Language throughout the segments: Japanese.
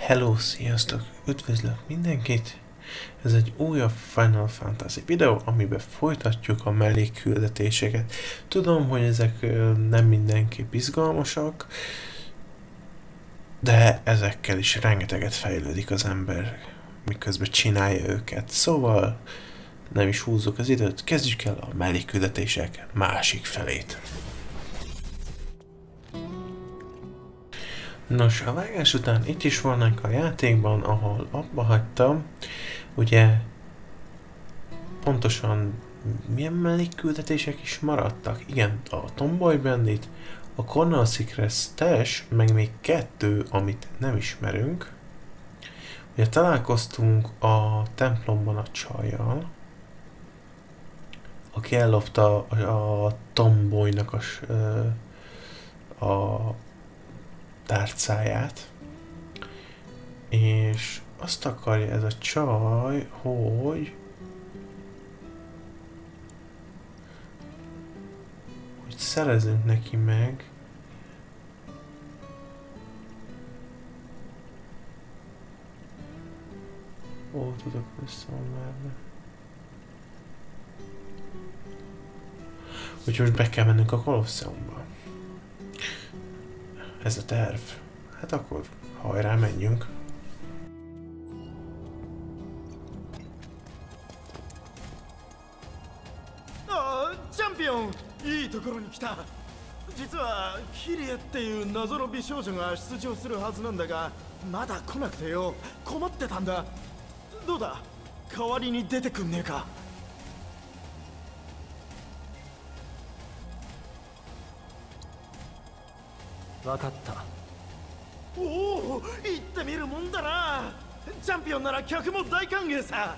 Hello, sziasztok! Üdvözlök mindenkit! Ez egy újabb Final Fantasy videó, amiben folytatjuk a mellékküldetéseket. Tudom, hogy ezek nem mindenképp izgalmasak, de ezekkel is rengeteget fejlődik az ember, miközben csinálja őket. Szóval nem is húzzuk az időt, kezdjük el a mellékküldetések másik felét. Nos, a vágás után itt is vannak a játékban, ahol abba hagytam. Ugye pontosan milyen mellékküldetések is maradtak? Igen, a Tomboy Bandit, a Cornel Secret Stash, meg még kettő, amit nem ismerünk. Ugye találkoztunk a templomban a csajjal, aki ellopta a Tomboynak a tárcáját, és azt akarja ez a csaj, hogy szerezünk neki meg tudok visszaomlálni. Úgyhogy most be kell mennünk a Kolosseumba. Ez a terv. Hát akkor hajrá, menjünk. チャンピオン、いいところに来た。実はキリエっていう謎の美少女が出場するはずなんだが、まだ来なくてよ、困ってたんだ。どうだ、代わりに出てくんねえか。分かった。おお、行ってみるもんだな。チャンピオンなら客も大歓迎さ。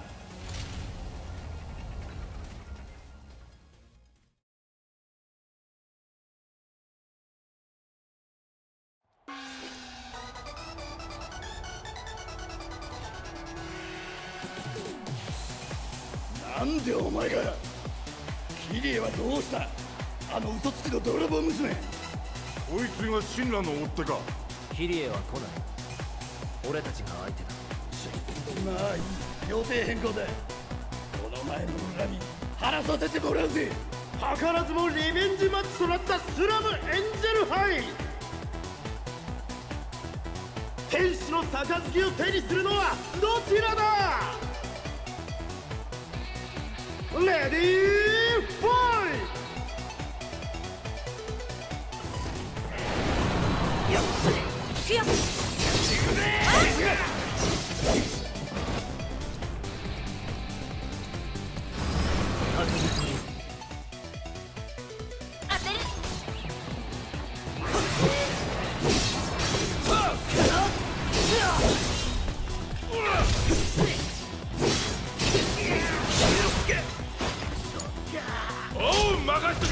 なんでお前が。キリエはどうした。あの嘘つきの泥棒娘。 こいつが神羅の追っ手か。 キリエは来ない。俺たちが相手だ。 まあいい、予定変更だ。この前の恨み晴らさせてもらうぜ。図らずもリベンジマッチとなったスラムエンジェル杯。天使の杯を手にするのはどちらだ。レディーファイト。 おう、任しとけ。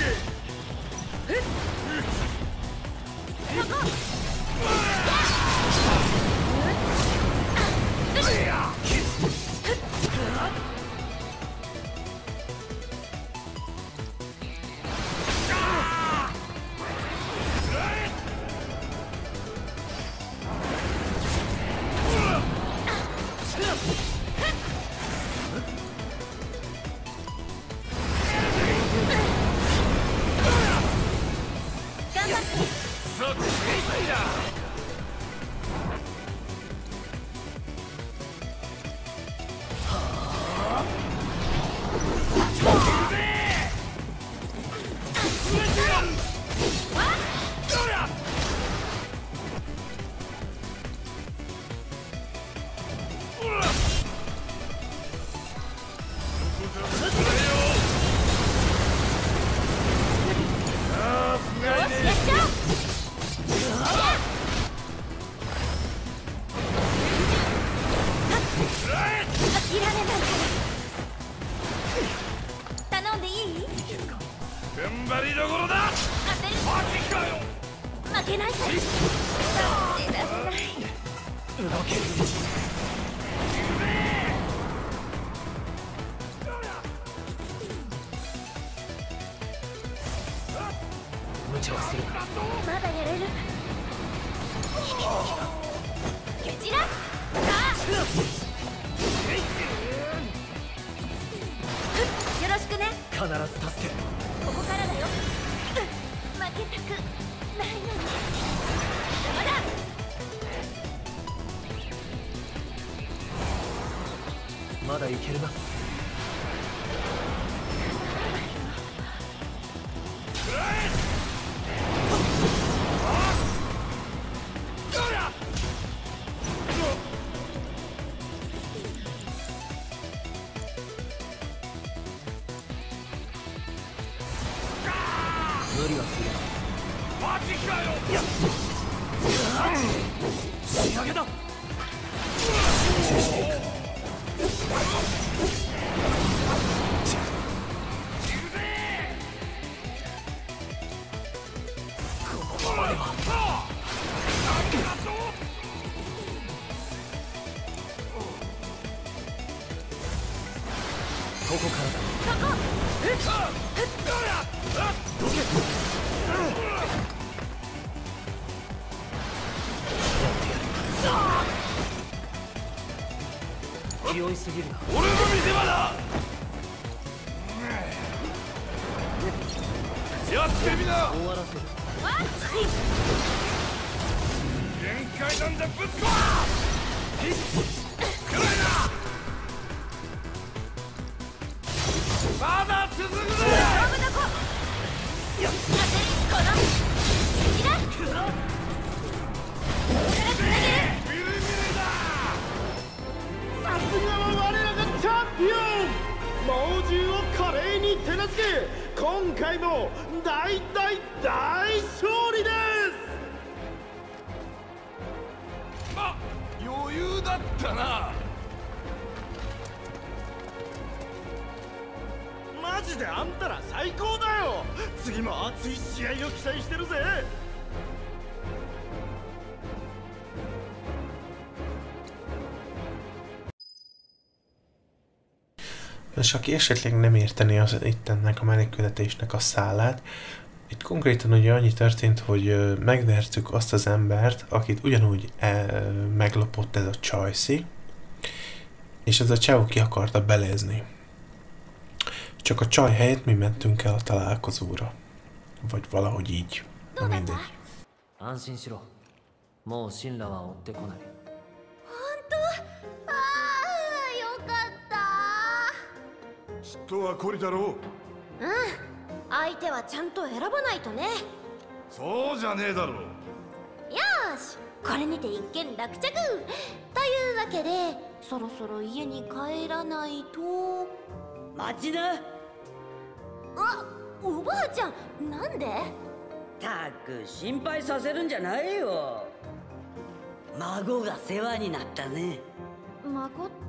踏ん張りどころだ。マジかよ。 負けないから。手出せない。 動ける。無茶はするな。 まだやれる。蹴散らす。 よろしくね。 必ず助ける。 ここからだよ。負けたくないのに。まだまだいけるな。無理はするな。 マジかよ。 仕上げだ。ここからだ。気負いすぎるな。 俺の見せ場だ。やってみな。 終わらせる。 限界なんだぶっ壊くらいな。まだ続くぜ。 勝負どこ。当てるこのいらっここからつなげる。 ビリビリだ。 さすがは我らがチャンピオン。猛獣を華麗に手なずけ、今回も大勝利です。 ま、余裕だったな。 マジであんたら最高だよ。次も熱い試合を期待してるぜ。 És aki esetleg nem érteni az itt ennek a menekületésnek a szálát, itt konkrétan ugye annyi történt, hogy megvertük azt az embert, akit ugyanúgy meglopott ez a Csajci, és ez a csávó ki akarta belezni. Csak a csaj helyett mi mentünk el a találkozóra. Vagy valahogy így. Na mindegy. 安心しろ。もう神羅は追ってこない。 ああ、よかった。 嫉妬はこりだろう。 うん、相手はちゃんと選ばないとね。 そうじゃねえだろう。 よーし、これにて一件落着というわけで、そろそろ家に帰らないと。 待ちな。 あ、おばあちゃん、なんで？ たく心配させるんじゃないよ。孫が世話になったね。 孫って。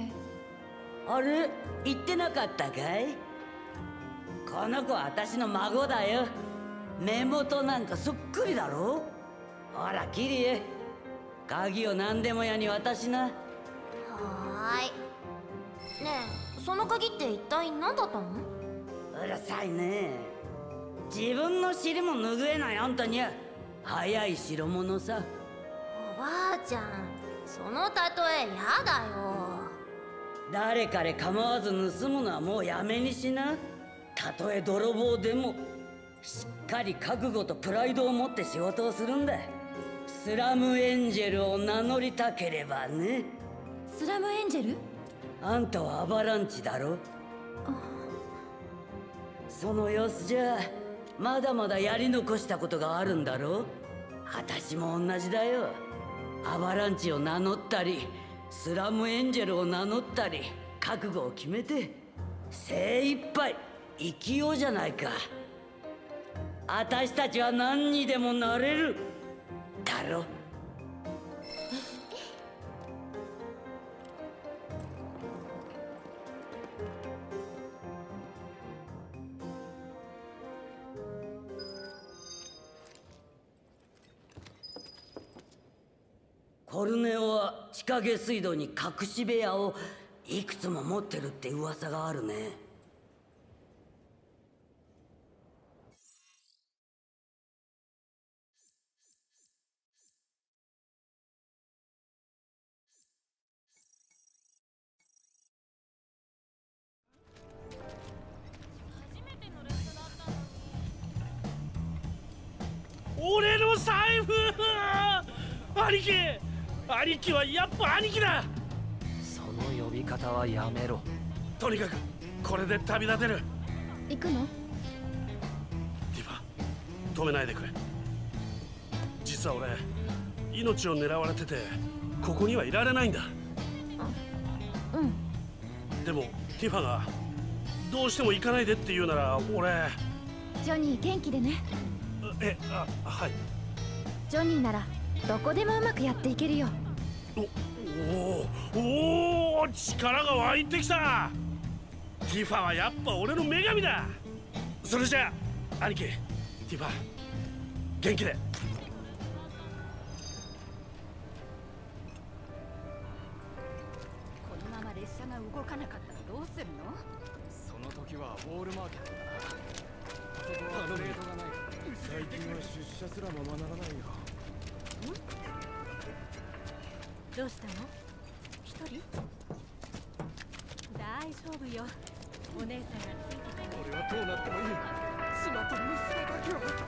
あれ言ってなかったかい？この子は私の孫だよ。目元なんかそっくりだろ。ほらキリエ、鍵を何でも屋に渡しな。 はーい。ねえ、その鍵って一体何だったの？ うるさいね。自分の尻も拭えないあんたには早い代物さ。 おばあちゃん、その例えやだよ。 誰彼構わず盗むのはもうやめにしな。たとえ泥棒でもしっかり覚悟とプライドを持って仕事をするんだ。スラムエンジェルを名乗りたければね。 スラムエンジェル？ あんたはアバランチだろ。その様子じゃまだまだやり残したことがあるんだろ。私も同じだよ。アバランチを名乗ったりスラムエンジェルを名乗ったり覚悟を決めて精一杯生きようじゃないか。私たちは何にでもなれるだろ。コルネオは地下下水道に隠し部屋をいくつも持ってるって噂があるね。 の財布。兄貴はやっぱ兄貴だ。 その呼び方はやめろ。 とにかくこれで旅立てる。 行くの？ ティファ、止めないでくれ。実は俺命を狙われててここにはいられないんだ。 うん。 でもティファがどうしても行かないでって言うなら俺。 ジョニー元気でね。 はい。 ジョニーならどこでもうまくやっていけるよ。 おお、力が湧いてきた。ティファはやっぱ俺の女神だ。それじゃあ兄貴、ティファ元気で。 このまま列車が動かなかったらどうするの？ その時はウォールマーケットだな。あそこはプレートがない。 最近は出社すらままならないよ。 どうしたの？一人？大丈夫よ。お姉さんがついてたの。 俺はどうなってもいい。スマと娘だけは。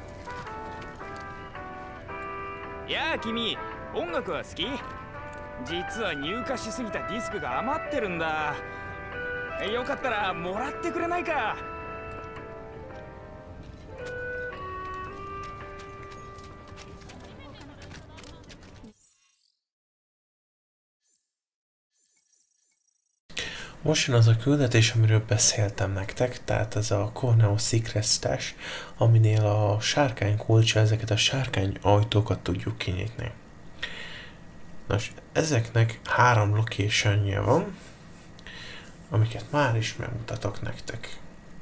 やあ君、音楽は好き？実は入荷しすぎたディスクが余ってるんだ。よかったらもらってくれないか？ Most jön az a küldetés, amiről beszéltem nektek, tehát ez a Corneo Secret Stash, aminél a sárkány kulcsa, ezeket a sárkány ajtókat tudjuk kinyitni. Nos, ezeknek 3 locationja van, amiket már is megmutatok nektek.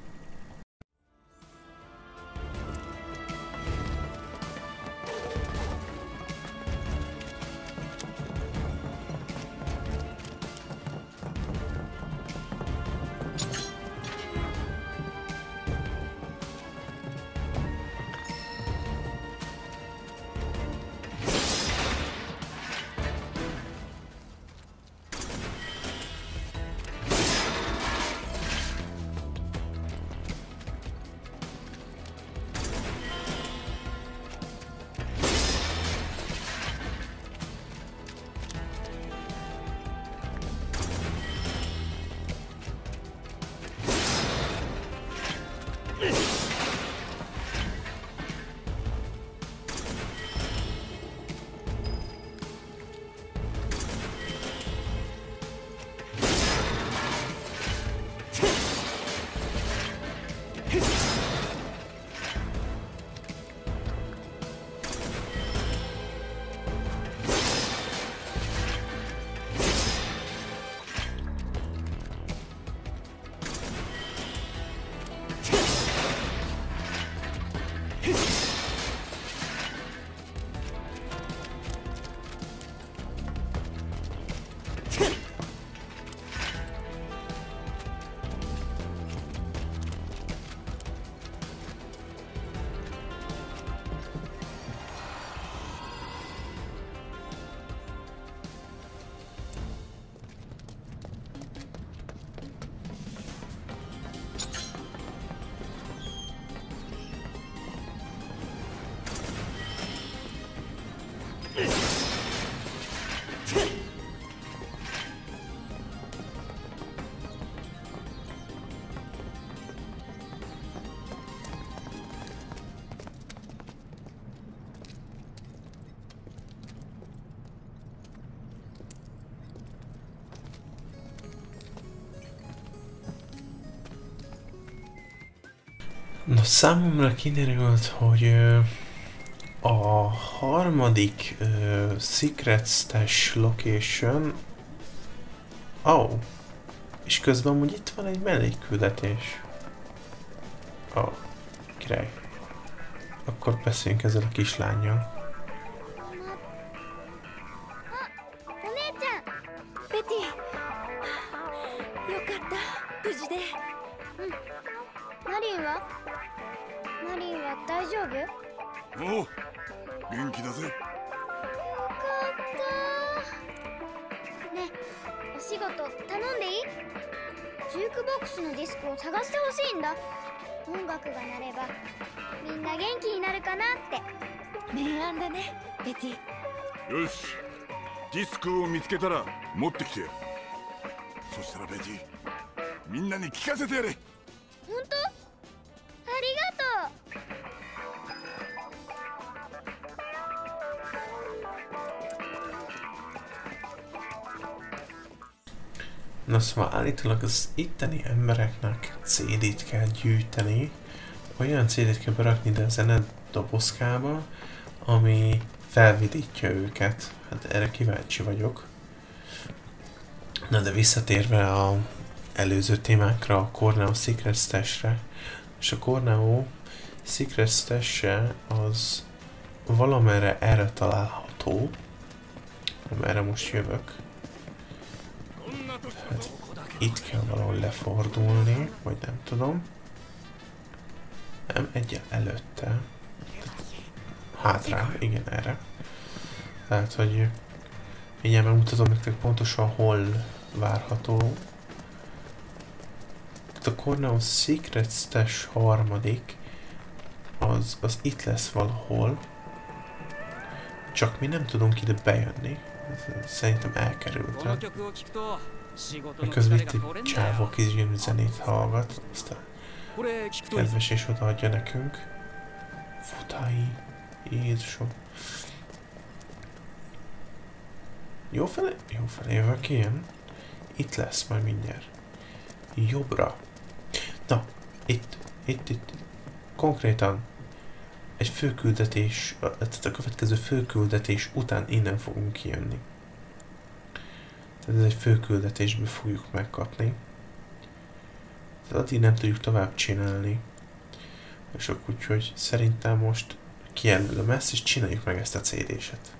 Nos, számomra kiderült, hogy a harmadik Secret Stash Location... és közben amúgy itt van egy mellékküldetés. Király. Akkor beszéljünk ezzel a kislánnyal. 明暗だねベティ。 よし、ディスクを見つけたら持ってきて。そしたらベティ、みんなに聞かせてやれ。 本当？ありがとう。 Na szóval állítólag az itteni embereknek CD-t kell gyűjteni, olyan CD-t kell berakni ide a zenedobozkába, ami felvidítja őket. Hát erre kíváncsi vagyok. Na de visszatérve az előző témákra, a Corneo Secret Stash-re, és a Corneo Secret Stash-e az valamerre erre található, amerre most jövök. Hát itt kell valahol lefordulni, vagy nem tudom. Nem, egyel előtte. Hátra, igen, erre. Tehát, hogy mindjárt megmutatom nektek pontosan hol várható. Tehát a Corneo Secret Stash harmadik, az itt lesz valahol. Csak mi nem tudunk ide bejönni. Szerintem elkerültem. Miközben itt egy csávó kisgyűnű zenét hallgat, aztán kedves és odaadja nekünk. Futai, Jézusom. Jó felé jövök ilyen. Itt lesz majd mindjárt. Jobbra. Na, itt. Konkrétan egy főküldetés, tehát a következő főküldetés után innen fogunk kijönni. Tehát ez egy főküldetésből fogjuk megkapni. Tehát addig nem tudjuk tovább csinálni. És akkor úgyhogy szerintem most kijelölöm ezt, és csináljuk meg ezt a CD-set.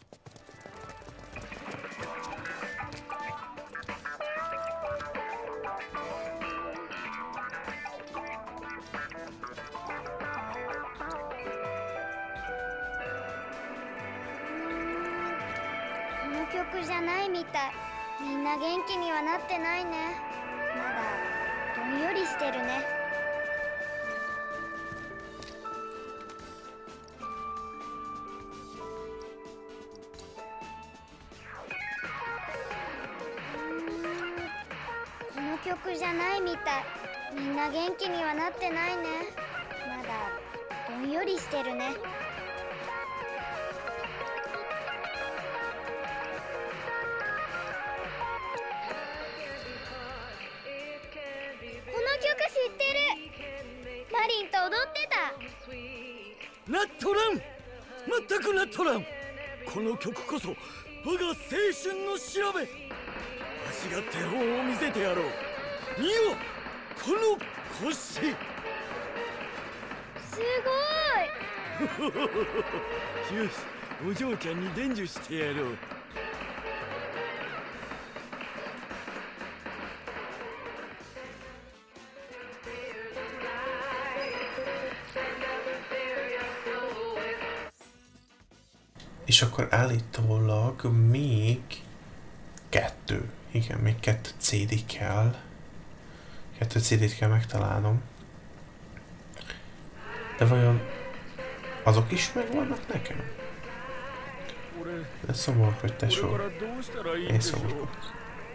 És akkor állítólag még kettő. Igen, még 2 CD kell. 2 CD-t kell megtalálnom. De vajon azok is megvannak nekem? De szomorkodj, tesó. Én szomorkodok.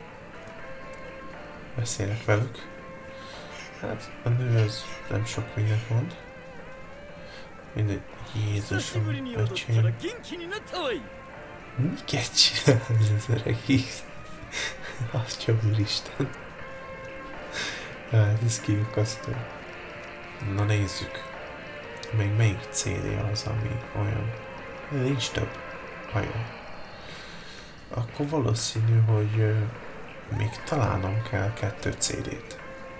Beszélek velük. Hát a nő az nem sok mindent mond. Mindegy. Jézusom, öcsém. Miket csinál ez az öreg X? Atya úristen. Hát ez kiukasztó. Na nézzük. Még melyik CD az, ami olyan? Nincs több. Olyan. Akkor valószínű, hogy még találnom kell 2 CD-t.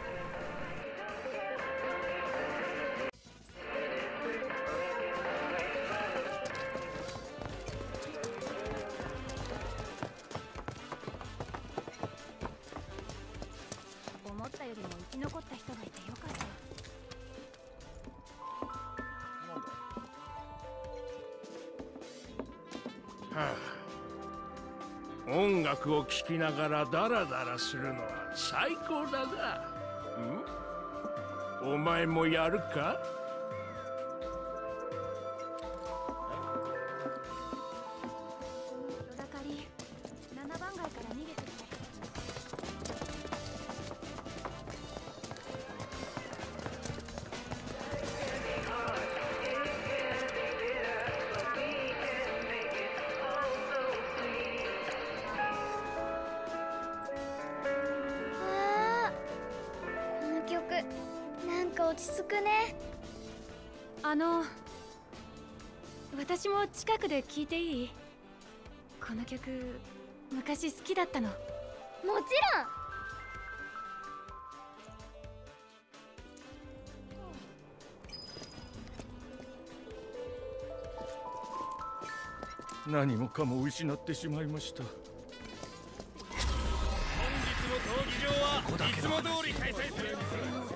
音楽を聴きながらダラダラするのは最高だな。お前もやるか？ 曲なんか落ち着くね。 私も近くで聞いていい？この曲昔好きだったの。 もちろん。何もかも失ってしまいました。 本日の闘技場はいつも通り開催する。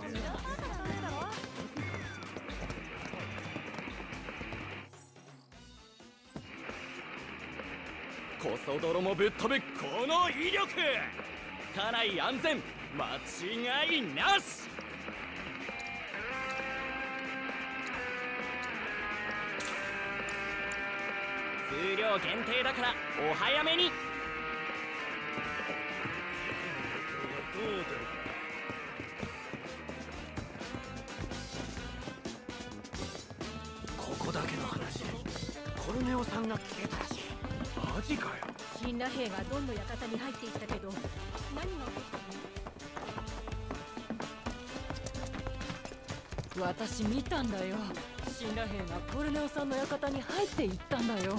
コソ泥もぶっ飛ぶこの威力、家内安全間違いなし。数量限定だからお早めに。 ここだけの話、コルネオさんが消えたらしい。マジかよ。 死んだ兵がどんどん館に入っていったけど、何が起こったの？私見たんだよ。死んだ兵がコルネオさんの館に入っていったんだよ。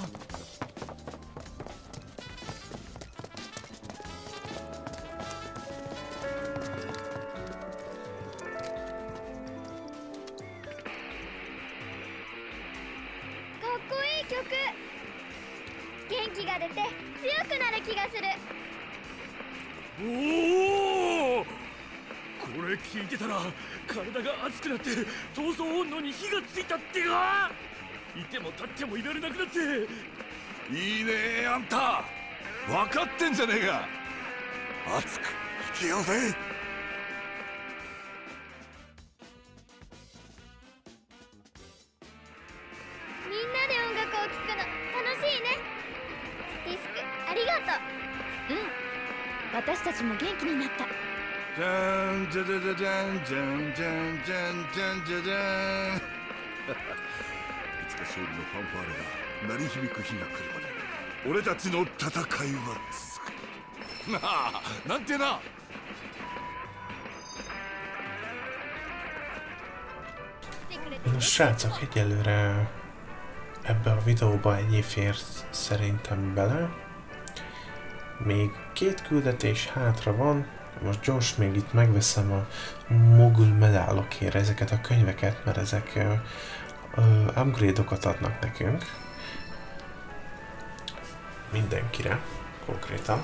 元気が出て強くなる気がする。 おお、これ聞いてたら体が熱くなって闘争本能に火がついたってか。いても立ってもいられなくなって。 いいねあんた、分かってんじゃねえか。熱く生きようぜ。 みんなで音楽を聴くの楽しいね。ディスクありがとう。 私たちも元気になった。 じゃんじゃじゃじゃじゃんじゃんじゃんじゃんじゃんじゃじゃん。いつか勝利のファンファーレが鳴り響く日が来るまで俺たちの戦いは続く。なあ、なんてな。 Srácok, egyelőre ebbe a videóba ennyi fér szerintem bele. Még 2 küldetés hátra van. Most gyors még itt megveszem a mogul medálokért ezeket a könyveket, mert ezek upgrade-okat adnak nekünk. Mindenkire, konkrétan.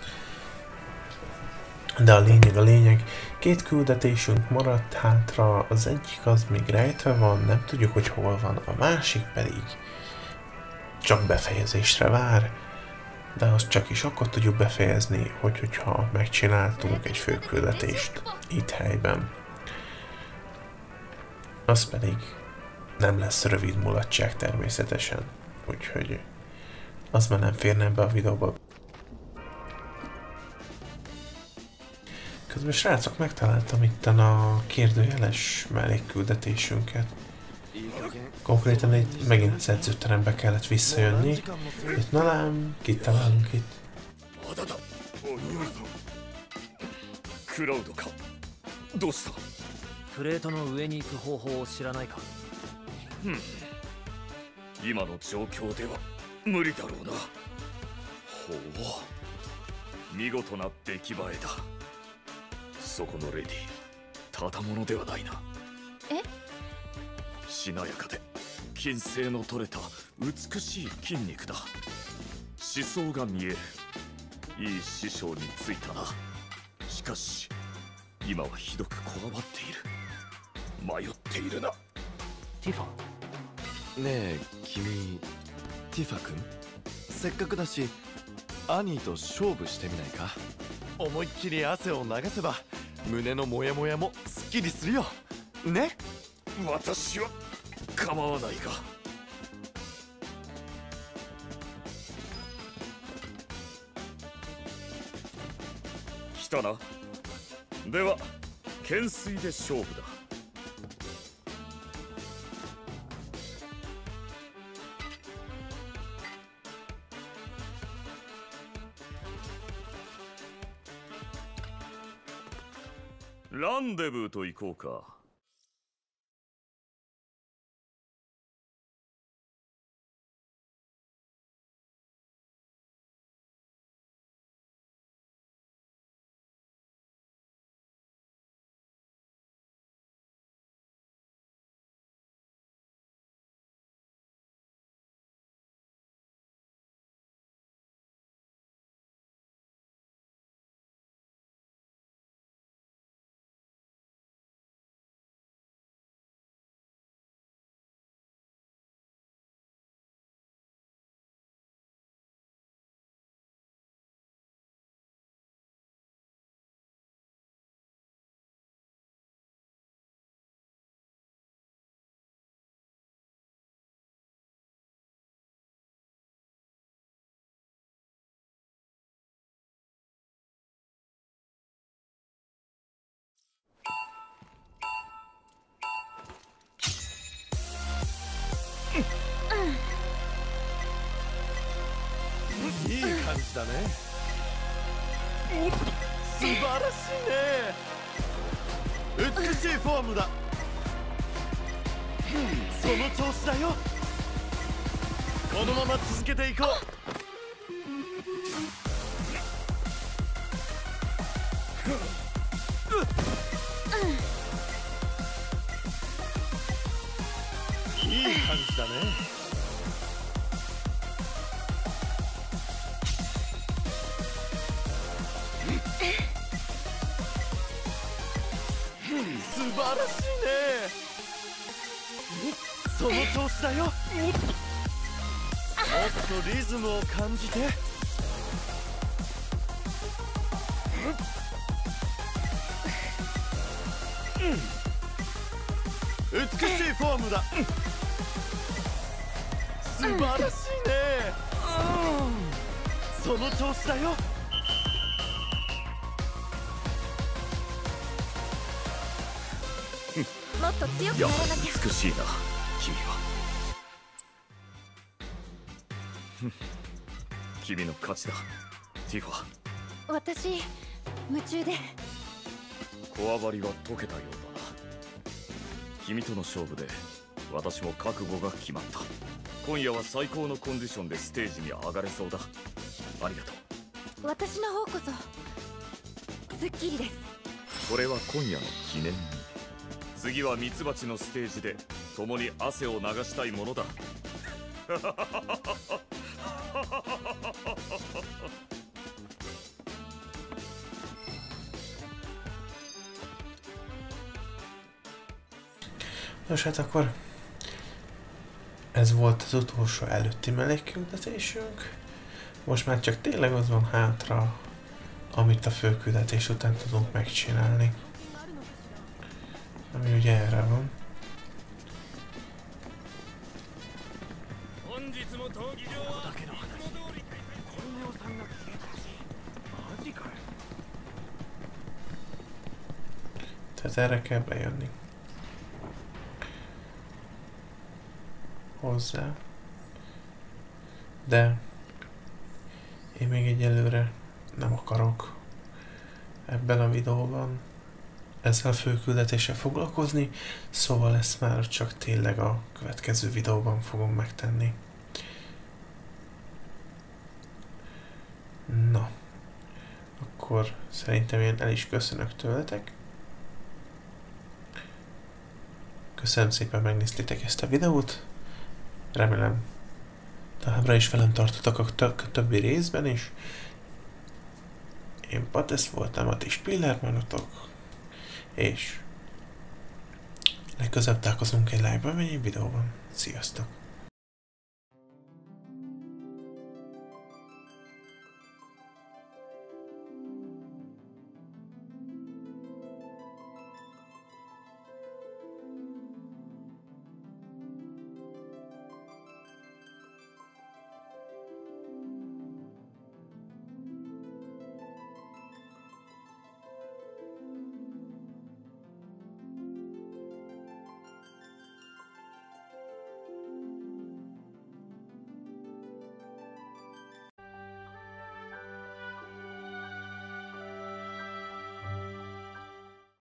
De a lényeg, 2 küldetésünk maradt hátra, az egyik az még rejtve van, nem tudjuk, hogy hol van, a másik pedig csak befejezésre vár, de azt csak is akkor tudjuk befejezni, hogyha megcsináltunk egy főküldetést itt helyben. Az pedig nem lesz rövid mulatság természetesen, úgyhogy az már nem férne ebbe a videóba. Közben srácok, megtaláltam itten a kérdőjeles mellékküldetésünket. Konkrétan itt megint az edzőterembe kellett visszajönni. Itt na lám, kit találunk itt? クラウドか。どうした？ プレートの上に行く方法を知らないか？ 今の状況では無理だろうな。ほう、見事な出来栄えだ。そこのレディ、ただものではないな。 え？ しなやかで筋性の取れた美しい筋肉だ。思想が見える。いい師匠についたな。しかし今はひどくこわばっている。迷っているな。 ティファ。 ねえ君、ティファ君、せっかくだしアニーと勝負してみないか。思いっきり汗を流せば胸のモヤモヤもすっきりするよね。 私は構わないが。来たな。では懸垂で勝負だ。ラランデブーと行こうか。 いい感じだね。素晴らしいね。美しいフォームだ。その調子だよ。このまま続けていこう。いい感じだね。素晴らしいね。その調子だよ。もっとリズムを感じて。美しいフォームだ。素晴らしいね。その調子だよ。 もっと強くならなきゃ。 美しいな君は。君の勝ちだティファ。 私夢中で。 こわばりは解けたようだな。君との勝負で私も覚悟が決まった。今夜は最高のコンディションでステージに上がれそうだ。ありがとう。 私の方こそスッキリです。 これは今夜の記念に。次はミツバチのステージで共に汗を流したいものだ。 Nos hát akkor ez volt az utolsó előtti mellékküldetésünk. Most már csak tényleg az van hátra, amit a főküldetés után tudunk megcsinálni. Ami ugye erre van. Tehát erre kell bejönni. Hozzá. De én még egyelőre nem akarok ebben a videóban ezzel a főküldetéssel foglalkozni, szóval ezt már csak tényleg a következő videóban fogom megtenni. Na, akkor szerintem én el is köszönök tőletek. Köszönöm szépen, megnéztétek ezt a videót. Remélem továbbra is velem tartottatok a többi részben is. Én Patesz voltam, a ti Spillermanotok, és legközelebb találkozunk egy live-ban, vagy egy videóban. Sziasztok!